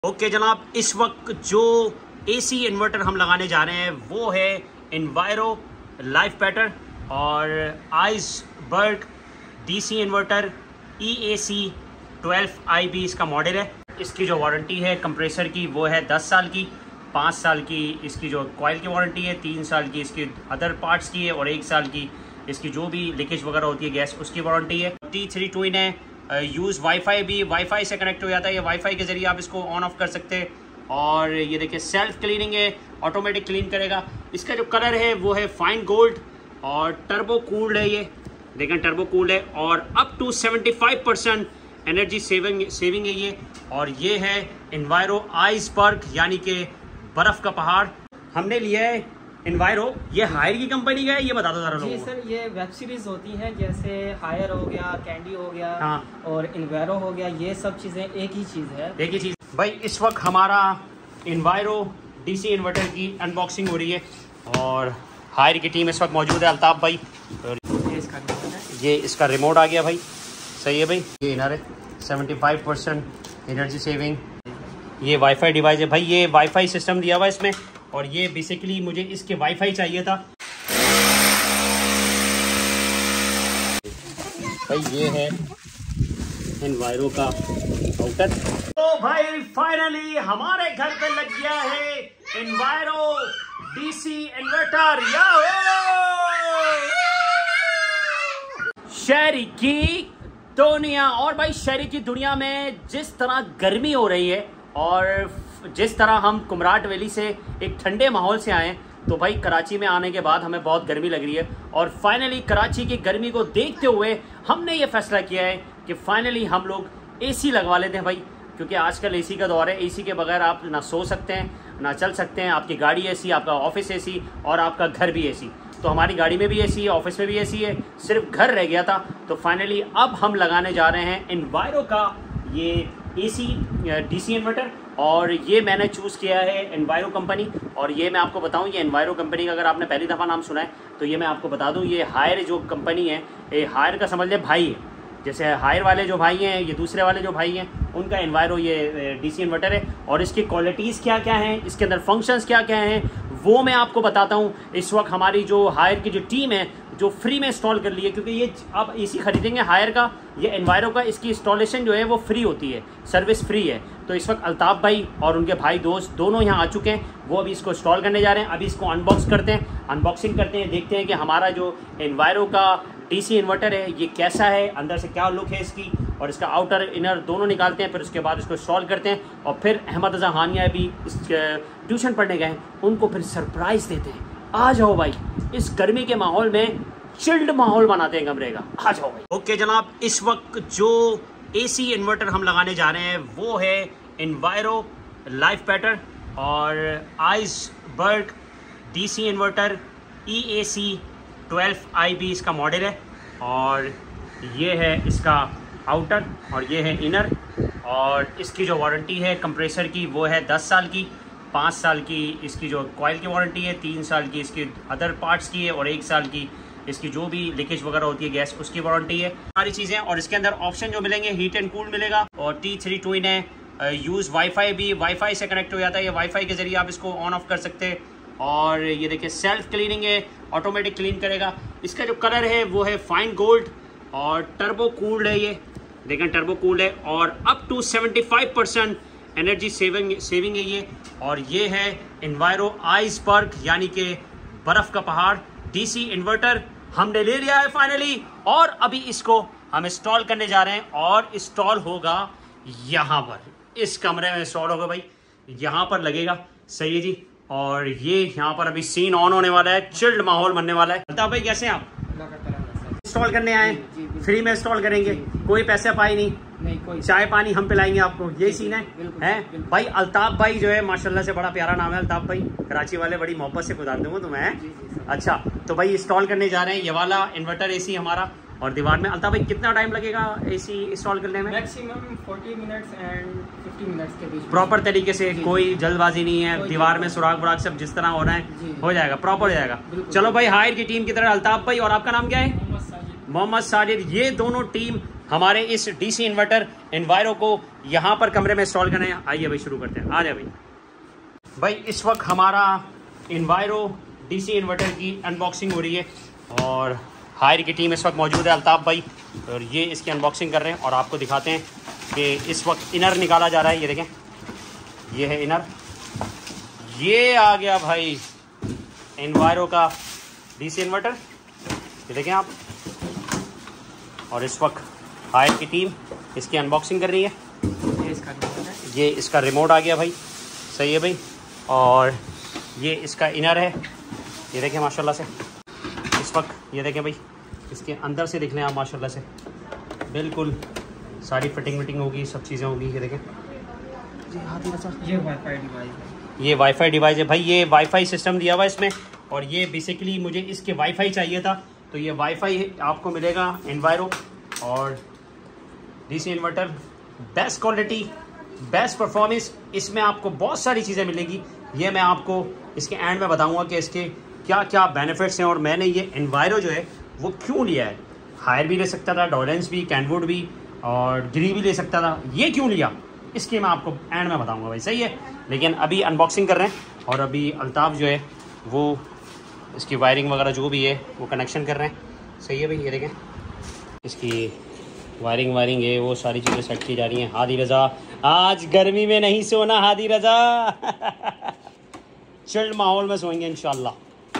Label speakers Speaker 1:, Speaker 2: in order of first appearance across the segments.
Speaker 1: Okay जनाब, इस वक्त जो एसी इन्वर्टर हम लगाने जा रहे हैं वो है इन्वायरो लाइफ पैटर्न और iceberg DC inverter EAC 12IB इसका मॉडल है। इसकी जो वारंटी है कंप्रेसर की वो है 10 साल की, 5 साल की इसकी जो कॉइल की वारंटी है, 3 साल की इसकी अदर पार्ट्स की है और 1 साल की इसकी जो भी लीकेज वगैरह होती है गैस उसकी वारंटी है। T3 ट्विन है, यूज़ वाईफाई भी वाईफाई से कनेक्ट हो जाता है, ये वाईफाई के ज़रिए आप इसको ऑन ऑफ कर सकते हैं। और ये देखिए सेल्फ क्लीनिंग है, ऑटोमेटिक क्लीन करेगा। इसका जो कलर है वो है फाइन गोल्ड और टर्बो कूल्ड है, ये देखें टर्बो कूल्ड है और अप टू 75% एनर्जी सेविंग है ये। और ये है इन्वायरो आइसबर्ग यानी कि बर्फ़ का पहाड़। हमने लिया है इन्वायरो, ये हायर की कंपनी का है, ये बता दो जरा लोगों को।
Speaker 2: जी सर, ये वेब सीरीज होती हैं, जैसे हायर हो गया, कैंडी हो गया,
Speaker 1: हाँ,
Speaker 2: और इन्वायरो हो गया, ये सब चीज़ें एक ही चीज़ है।
Speaker 1: एक ही चीज़ भाई। इस वक्त हमारा इन्वायरो डीसी इन्वर्टर की अनबॉक्सिंग हो रही है और हायर की टीम इस वक्त मौजूद है, अल्ताफ भाई। और ये इसका रिमोट आ गया भाई, सही है भाई। ये इनर है, 75% एनर्जी सेविंग। ये वाईफाई डिवाइस है भाई, ये वाईफाई सिस्टम दिया हुआ है इसमें और ये बेसिकली मुझे इसके वाईफाई चाहिए था भाई। ये है इन्वायरो का राउटर। तो भाई फाइनली हमारे घर पे लग गया है इन्वायरो डीसी इन्वर्टर। शहरी की दुनिया, और भाई शहरी की दुनिया में जिस तरह गर्मी हो रही है और जिस तरह हम कुमराट वैली से एक ठंडे माहौल से आए, तो भाई कराची में आने के बाद हमें बहुत गर्मी लग रही है। और फाइनली कराची की गर्मी को देखते हुए हमने ये फैसला किया है कि फाइनली हम लोग एसी लगवा लेते हैं भाई, क्योंकि आजकल एसी का दौर है। एसी के बगैर आप ना सो सकते हैं ना चल सकते हैं। आपकी गाड़ी एसी, आपका ऑफिस एसी और आपका घर भी एसी। तो हमारी गाड़ी में भी एसी है, ऑफिस में भी एसी है, सिर्फ घर रह गया था। तो फाइनली अब हम लगाने जा रहे हैं इन्वायरो का ये एसी डीसी इन्वर्टर और ये मैंने चूज़ किया है इन्वायरो कंपनी। और ये मैं आपको बताऊं, ये इन्वायरो कंपनी का अगर आपने पहली दफ़ा नाम सुना है तो ये मैं आपको बता दूं, ये हायर जो कंपनी है, ये हायर का समझ ले भाई है। जैसे हायर वाले जो भाई हैं, ये दूसरे वाले जो भाई हैं, उनका इन्वायरो ये डीसी इन्वर्टर है। और इसकी क्वालिटीज़ क्या क्या हैं, इसके अंदर फंक्शंस क्या क्या हैं, वो मैं आपको बताता हूँ। इस वक्त हमारी जो हायर की जो टीम है जो फ्री में इंस्टॉल कर ली है, क्योंकि ये आप एसी खरीदेंगे हायर का, ये इन्वायरो का, इसकी इंस्टॉलेशन जो है वो फ्री होती है, सर्विस फ्री है। तो इस वक्त अल्ताफ भाई और उनके भाई दोस्त दोनों यहाँ आ चुके हैं, वो अभी इसको इंस्टॉल करने जा रहे हैं। अभी इसको अनबॉक्स करते हैं, अनबॉक्सिंग करते हैं, देखते हैं कि हमारा जो इन्वायरो का डीसी इन्वर्टर है ये कैसा है, अंदर से क्या लुक है इसकी, और इसका आउटर इनर दोनों निकालते हैं। फिर उसके बाद इसको इंस्टॉल करते हैं और फिर अहमद रज़ा हानिया भी इस ट्यूशन पढ़ने गए हैं, उनको फिर सरप्राइज़ देते हैं। आ जाओ भाई, इस गर्मी के माहौल में चिल्ड माहौल बनाते हैं कमरे का, आ जाओ भाई। ओके जनाब, इस वक्त जो एसी इन्वर्टर हम लगाने जा रहे हैं वो है इन्वायरो लाइफ पैटर्न और iceberg DC inverter EAC 12IB इसका मॉडल है। और ये है इसका आउटर और ये है इनर। और इसकी जो वारंटी है कंप्रेसर की वो है 10 साल की, 5 साल की इसकी जो कॉइल की वारंटी है, 3 साल की इसकी अदर पार्ट्स की है और 1 साल की इसकी जो भी लीकेज वगैरह होती है गैस उसकी वारंटी है, सारी चीज़ें। और इसके अंदर ऑप्शन जो मिलेंगे, हीट एंड कूल मिलेगा और T3 ट्विन है, यूज़ वाईफाई भी वाईफाई से कनेक्ट हो जाता है, ये वाईफाई के ज़रिए आप इसको ऑन ऑफ कर सकते हैं। और ये देखिए सेल्फ क्लीनिंग है, ऑटोमेटिक क्लीन करेगा। इसका जो कलर है वो है फाइन गोल्ड और टर्बो कूल्ड है, ये देखें टर्बो कूल्ड है और अप टू 75% एनर्जी सेविंग है ये। और ये है इन्वायरो आइसबर्ग यानी कि बर्फ़ का पहाड़ डीसी इन्वर्टर हमने ले लिया है फाइनली। और अभी इसको हम इंस्टॉल करने जा रहे हैं और इंस्टॉल होगा यहाँ पर, इस कमरे में इंस्टॉल होगा भाई, यहाँ पर लगेगा, सही है जी। और ये यहाँ पर अभी सीन ऑन होने वाला है, चिल्ड माहौल बनने वाला है। बताओ भाई कैसे हैं आप? इंस्टॉल करने आए, फ्री में इंस्टॉल करेंगे, कोई पैसे पाए नहीं, कोई चाय पानी हम पिलाएंगे आपको, यही सीन है भाई। अल्ताफ भाई जो है माशाल्लाह से बड़ा प्यारा नाम है अल्ताफ भाई, कराची वाले बड़ी मोहब्बत से बुला दूंगा तुम्हें। अच्छा, तो भाई इंस्टॉल करने जा रहे हैं ये वाला इन्वर्टर एसी हमारा। और दीवार में अल्ताफ भाई कितना टाइम लगेगा एसी इंस्टॉल करने में?
Speaker 2: मैक्सिमम 40 मिनट्स एंड 50 मिनट्स के बीच,
Speaker 1: प्रॉपर तरीके से, कोई जल्दबाजी नहीं है, दीवार में सुराग बुराग सब जिस तरह होना है हो जाएगा, प्रॉपर हो जाएगा। चलो भाई, हायर की टीम की तरह अल्ताफ भाई, और आपका नाम क्या है? मोहम्मद साजिद। ये दोनों टीम हमारे इस डीसी इन्वर्टर एनवायरो को यहाँ पर कमरे में इंस्टॉल करना है। आइए भाई शुरू करते हैं, आ जाए भाई। इस वक्त हमारा एनवायरो डीसी इन्वर्टर की अनबॉक्सिंग हो रही है और हायर की टीम इस वक्त मौजूद है, अल्ताफ़ भाई, और ये इसकी अनबॉक्सिंग कर रहे हैं और आपको दिखाते हैं कि इस वक्त इनर निकाला जा रहा है। ये देखें, ये है इनर, ये आ गया भाई एनवायरो का डीसी इन्वर्टर, ये देखें आप। और इस वक्त हायर की टीम इसकी अनबॉक्सिंग कर रही है। ये इसका रिमोट आ गया भाई, सही है भाई। और ये इसका इनर है, ये देखें माशाल्लाह से। इस वक्त ये देखें भाई, इसके अंदर से देख लें आप माशाल्लाह से, बिल्कुल सारी फिटिंग विटिंग होगी, सब चीज़ें होंगी। ये देखें,
Speaker 2: ये वाईफाई डिवाइस है,
Speaker 1: ये वाईफाई डिवाइस है भाई, ये वाईफाई सिस्टम दिया हुआ है इसमें। और ये बेसिकली मुझे इसके वाईफाई चाहिए था, तो ये वाईफाई आपको मिलेगा एनवायरो और DC inverter, best quality, best performance. इसमें आपको बहुत सारी चीज़ें मिलेगी, ये मैं आपको इसके एंड में बताऊंगा कि इसके क्या क्या बेनिफिट्स हैं। और मैंने ये एनवायरो जो है वो क्यों लिया है, हायर भी ले सकता था, डॉलेंस भी, कैनवुड भी और ग्री भी ले सकता था, ये क्यों लिया इसके मैं आपको एंड में बताऊंगा भाई, सही है। लेकिन अभी अनबॉक्सिंग कर रहे हैं और अभी अल्ताफ़ जो है वो इसकी वायरिंग वगैरह जो भी है वो कनेक्शन कर रहे हैं, सही है भाई। ये देखें, इसकी वायरिंग है, वो सारी चीज़ें सेट की जा रही हैं। हादी रज़ा, आज गर्मी में नहीं सोना हादी रज़ा चिल्ड माहौल में सोएंगे इंशाल्लाह।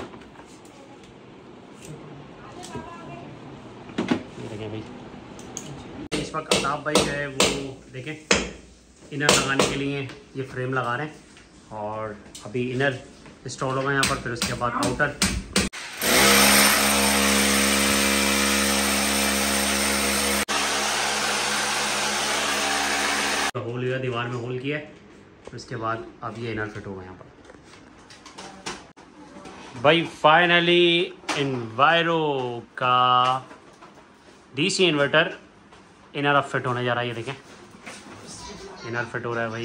Speaker 1: देखें भाई, इस वक्त अल्ताफ़ भाई जो है वो देखें इनर लगाने के लिए ये फ्रेम लगा रहे हैं और अभी इनर इंस्टॉल होगा यहाँ पर, फिर उसके बाद आउटर। होल किया, दीवार में होल किया है, फिर उसके बाद अब ये इनर फिट होगा यहाँ पर भाई। फाइनली एनवायरो का डीसी इन्वर्टर इनर अब फिट होने जा रहा है। ये देखें, इनर फिट हो रहा है भाई।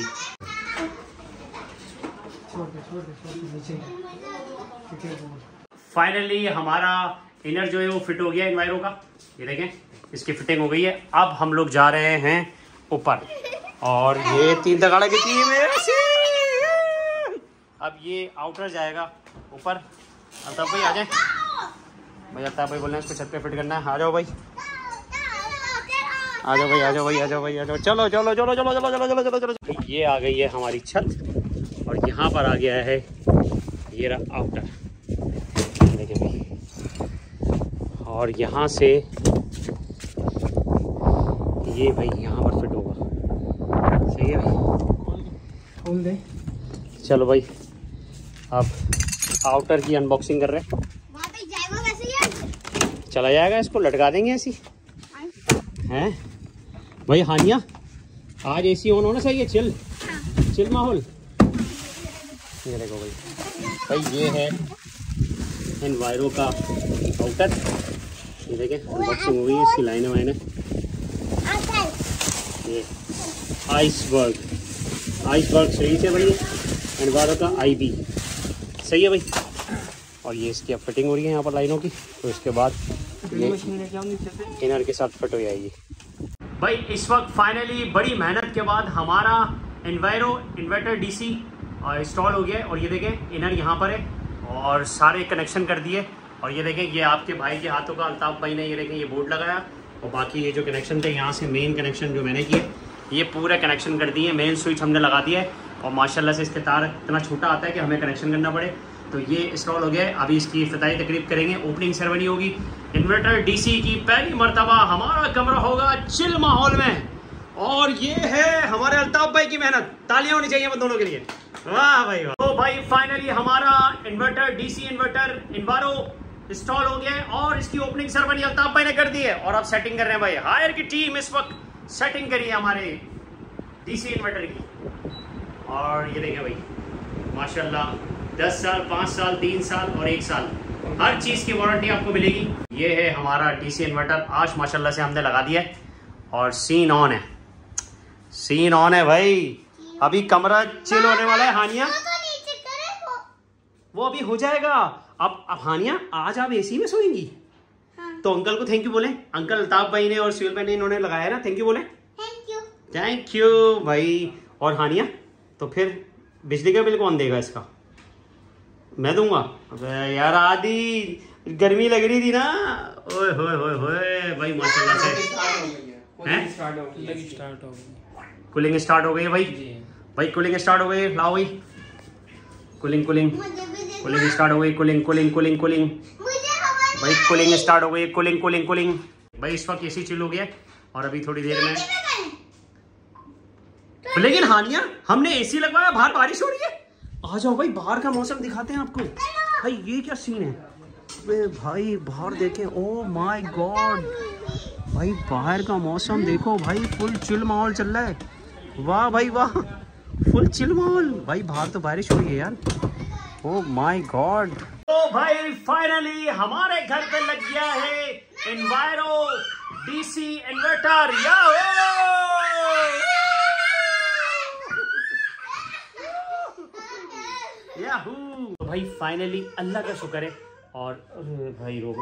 Speaker 1: फाइनली हमारा इनर जो है वो फिट हो गया एनवायरो का, ये देखें इसकी फिटिंग हो गई है। अब हम लोग जा रहे हैं ऊपर और ये 3 तगाड़ा की टीम है। अब ये आउटर जाएगा ऊपर। अल्ताफ़ भाई आ जाए भाई, अल्ताफ़ भाई बोल रहे हैं इसको छत पे फिट करना है। आ जाओ भाई, आ जाओ भाई, आ जाओ भाई, आ जाओ भाई, आ जाओ। चलो चलो चलो चलो चलो चलो चलो चलो चलो। ये आ गई है हमारी छत और यहाँ पर आ गया है ये रहा आउटर, देखिए भाई। और यहाँ से ये भाई यहाँ पर फिट होगा, सही है भाई,
Speaker 2: खोल दे।
Speaker 1: चलो भाई, अब आउटर की अनबॉक्सिंग कर रहे हैं।
Speaker 3: वहाँ पे जाएगा वैसे यार,
Speaker 1: चला जाएगा, इसको लटका देंगे ऐसी हैं भाई। हानिया आज एसी ऑन होना चाहिए, चिल चिल माहौल। ये देखो भाई, ये है एनवायरो का आउटर, ये देखें अनबॉक्सिंग हुई है, इसकी लाइनें वाइनें। ये आइसबर्ग सही से भाई, एनवायरो का IB सही है भाई। और ये इसकी अब फिटिंग हो रही है यहाँ पर लाइनों की, तो इसके बाद ये इनर के साथ फिट हो जाएगी भाई। इस वक्त फाइनली बड़ी मेहनत के बाद हमारा एनवायरो इन्वर्टर डीसी इंस्टॉल हो गया है। और ये देखें इनर यहाँ पर है और सारे कनेक्शन कर दिए। और ये देखें, ये आपके भाई के हाथों का, अल्ताफ़ भाई ने ये देखें ये बोर्ड लगाया और बाकी ये जो कनेक्शन थे यहाँ से मेन कनेक्शन जो मैंने किए ये पूरे कनेक्शन कर दिए, मेन स्विच हमने लगा दिया है। और माशाल्लाह से इसके तार इतना छोटा आता है कि हमें कनेक्शन करना पड़े, तो ये इंस्टॉल हो गया है। अभी इसकी इफ्तिताई तकरीब करेंगे, ओपनिंग सेरेमनी होगी। इन्वर्टर डीसी की पहली मरतबा हमारा कमरा होगा चिल माहौल में। और ये है हमारे अल्ताफ़ भाई की मेहनत, तालियां होनी चाहिए हम दोनों के लिए, वाह भाई वाह। तो भाई फाइनली हमारा inverter DC inverter enviro install हो गया है और इसकी ओपनिंग सेरेमनी अल्ताफ़ भाई ने कर दी है। और अब सेटिंग कर रहे हैं भाई, हायर की टीम इस वक्त सेटिंग करी है हमारे डीसी इन्वर्टर की। और ये देखें भाई माशाल्लाह, 10 साल, 5 साल, 3 साल और 1 साल हर चीज़ की वारंटी आपको मिलेगी। ये है हमारा डीसी इन्वर्टर, आज माशाल्लाह से हमने लगा दिया है और सीन ऑन है, सीन ऑन है भाई। अभी कमरा चिल होने वाला है। हानिया वो अभी हो जाएगा। अब हानिया आज आप एसी में सोएंगी, तो अंकल को थैंक यू बोले। अंकल अल्ताफ भाई ने और सुहेल भाई ने इन्होंने लगाया ना, थैंक यू बोले। थैंक यू भाई। और हानिया, तो फिर बिजली का बिल कौन देगा इसका? मैं दूंगा। अबे यार आदि गर्मी लग रही थी ना। ओए होए होए होए भाई माशाल्लाह से कूलिंग स्टार्ट हो गई भाई। भाई कूलिंग स्टार्ट हो गई। लाओ भाई कूलिंग स्टार्ट हो गई। कूलिंग भाई कूलिंग स्टार्ट हो गई। कूलिंग भाई इस वक्त एसी चिल हो गया और अभी थोड़ी देर में। लेकिन हानिया, हमने एसी लगवाया, बाहर बारिश हो रही है। आ जाओ भाई, बाहर का मौसम दिखाते हैं आपको। भाई ये क्या सीन है? अरे भाई बाहर देखें, ओ माय गॉड भाई, बाहर का मौसम देखो भाई, फुल चिल माहौल चल रहा है। वाह भाई वाह, फुल चिल माहौल भाई। बाहर तो बारिश हो रही है यार। Oh my god. तो भाई फाइनली हमारे घर पे लग गया है एनवायरो डीसी इन्वर्टर। याहू। तो भाई फाइनली अल्लाह का शुक्र है। और भाई रोको,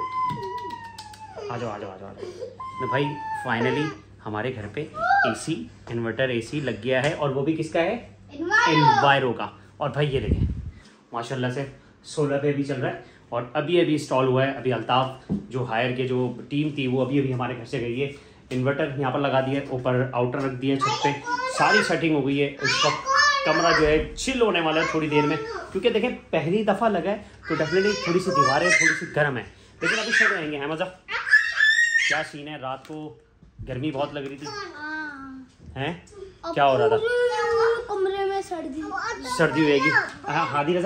Speaker 1: आ जाओ तो भाई फाइनली हमारे घर पे एसी, इन्वर्टर एसी लग गया है। और वो भी किसका है? एनवायरो का। और भाई ये देखें माशाल्लाह से सोलर पे भी चल रहा है और अभी इंस्टॉल हुआ है। अभी अल्ताफ जो हायर के जो टीम थी वो अभी हमारे घर से गई है। इन्वर्टर यहाँ पर लगा दिया है, ऊपर आउटर रख दिया है छत पे, सारी सेटिंग हो गई है। उसका कमरा जो है चिल होने वाला है थोड़ी देर में, क्योंकि देखें पहली दफ़ा लगा है तो डेफिनेटली थोड़ी सी दीवारें थोड़ी सी गर्म है, लेकिन अभी सड़ रहेंगे। है मज़ा। क्या सीन है, रात को गर्मी बहुत लग रही थी। हैं क्या हो रहा था?
Speaker 3: कमरे में
Speaker 1: सर्दी होगी। हादी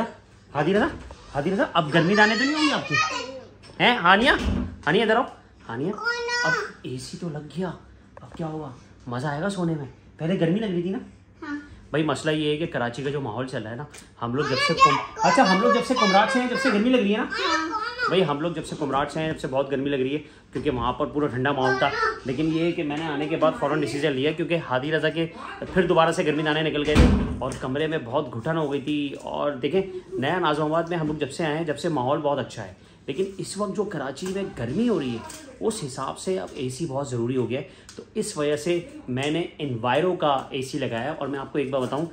Speaker 1: रजा अब गर्मी दाने तो नहीं होंगी आपकी? हैं हानिया इधर आओ। हानिया अब एसी तो लग गया, अब क्या होगा? मज़ा आएगा सोने में। पहले गर्मी लग रही थी ना। भाई मसला ये है कि कराची का जो माहौल चल रहा है ना, हम लोग जब से कुमराट से हैं, जब से गर्मी लग रही है ना भाई, हम लोग जब से कुमराट से हैं, जब से बहुत गर्मी लग रही है, क्योंकि वहाँ पर पूरा ठंडा माहौल था। लेकिन ये है कि मैंने आने के बाद फ़ौरन डिसीजन लिया, क्योंकि हादी रज़ा के फिर दोबारा से गर्मी दाने निकल गए थे और कमरे में बहुत घुटन हो गई थी। और देखें नया नाज़िमाबाद में हम लोग जब से आए हैं, जब से माहौल बहुत अच्छा है, लेकिन इस वक्त जो कराची में गर्मी हो रही है उस हिसाब से अब एसी बहुत ज़रूरी हो गया है। तो इस वजह से मैंने एनवायरो का एसी लगाया। और मैं आपको एक बार बताऊं,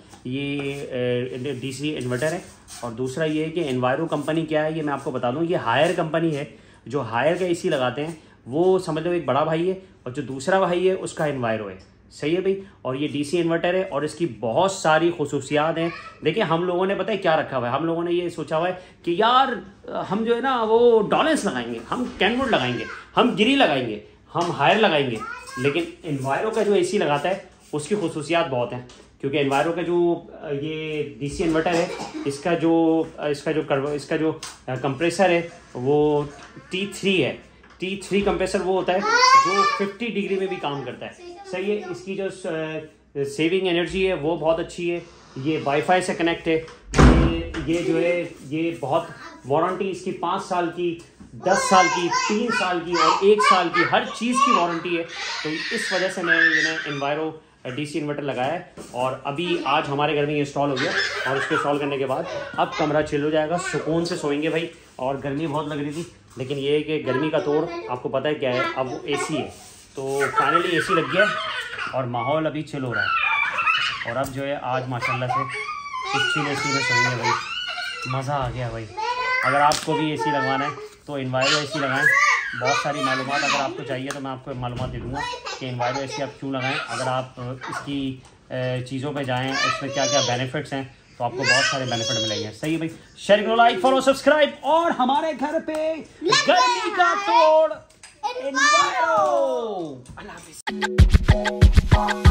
Speaker 1: ये डीसी इन्वर्टर है। और दूसरा ये है कि एनवायरो कंपनी क्या है ये मैं आपको बता दूं, ये हायर कंपनी है। जो हायर का एसी लगाते हैं वो समझ लो एक बड़ा भाई है, और जो दूसरा भाई है उसका एनवायरो है। सही है भाई। और ये डीसी इन्वर्टर है और इसकी बहुत सारी खुसूसियात हैं। देखिए हम लोगों ने पता है क्या रखा हुआ है, हम लोगों ने ये सोचा हुआ है कि यार हम जो है ना वो डॉलेंस लगाएंगे, हम कैनवुड लगाएंगे, हम गिरी लगाएंगे, हम हायर लगाएंगे। लेकिन एनवायरो का जो एसी लगाता है उसकी खुसूसियात बहुत हैं, क्योंकि एनवायरो का जो ये डीसी इन्वर्टर है, इसका जो कंप्रेसर है वो T3 है। T3 कंप्रेसर वो होता है जो 50 डिग्री में भी काम करता है। सही है। इसकी जो सेविंग एनर्जी है वो बहुत अच्छी है। ये वाईफाई से कनेक्ट है। ये जो है ये बहुत वारंटी इसकी 5 साल की, 10 साल की, 3 साल की और 1 साल की, हर चीज़ की वारंटी है। तो इस वजह से मैंने एनवायरो डीसी इन्वर्टर लगाया है। और अभी आज हमारे घर में इंस्टॉल हो गया और इसको इंस्टॉल करने के बाद अब कमरा चिल हो जाएगा, सुकून से सोएंगे भाई। और गर्मी बहुत लग रही थी, लेकिन ये है कि गर्मी का तोड़ आपको पता है क्या है, अब वो एसी है। तो फाइनली एसी लग गया और माहौल अभी चिल हो रहा है। और अब जो है आज माशाल्लाह से इस चिल एसी में सोएंगे भाई, मज़ा आ गया भाई। अगर आपको भी एसी लगवाना है तो एनवायरो एसी लगाएं। बहुत सारी मालूमात अगर आपको चाहिए तो मैं आपको मालूमात दे दूँगा कि एनवायरो एसी आप क्यों लगाएं। अगर आप इसकी चीज़ों पे जाएं, इसमें क्या क्या बेनिफिट्स हैं, तो आपको बहुत सारे बेनिफिट मिलेंगे। सही है भाई। शेयर करो, लाइक, फॉलो, सब्सक्राइब। और हमारे घर पे गर्मी का तोड़ एनवायरो। अल्लाह हाफिज़।